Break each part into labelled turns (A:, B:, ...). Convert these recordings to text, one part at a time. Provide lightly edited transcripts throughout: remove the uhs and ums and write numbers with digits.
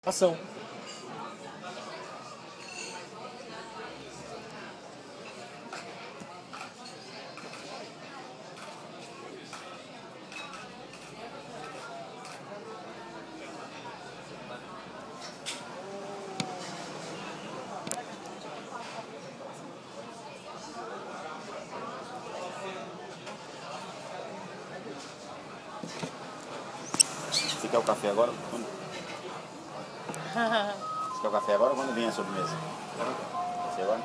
A: Ação.
B: Você quer o café agora? Você quer o café agora ou quando vem a sobremesa? Você agora?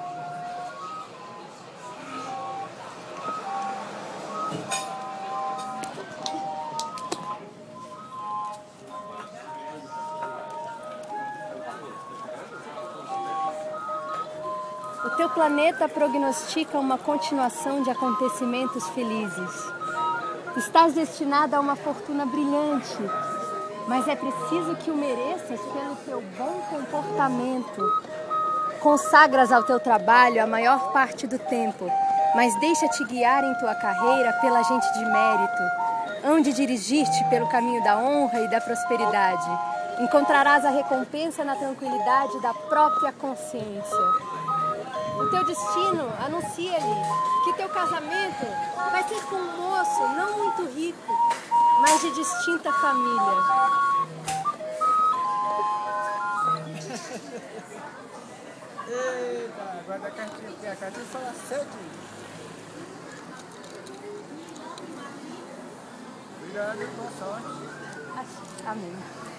C: O teu planeta prognostica uma continuação de acontecimentos felizes. Estás destinado a uma fortuna brilhante, mas é preciso que o mereças pelo teu bom comportamento. Consagras ao teu trabalho a maior parte do tempo, mas deixa-te guiar em tua carreira pela gente de mérito. Hão de dirigir-te pelo caminho da honra e da prosperidade. Encontrarás a recompensa na tranquilidade da própria consciência. O teu destino anuncia-lhe que teu casamento vai ser com um moço não muito rico, mas de distinta família.
A: Eita, guarda a cartinha, porque a cartinha fala 7. Obrigado, boa sorte.
C: Amém.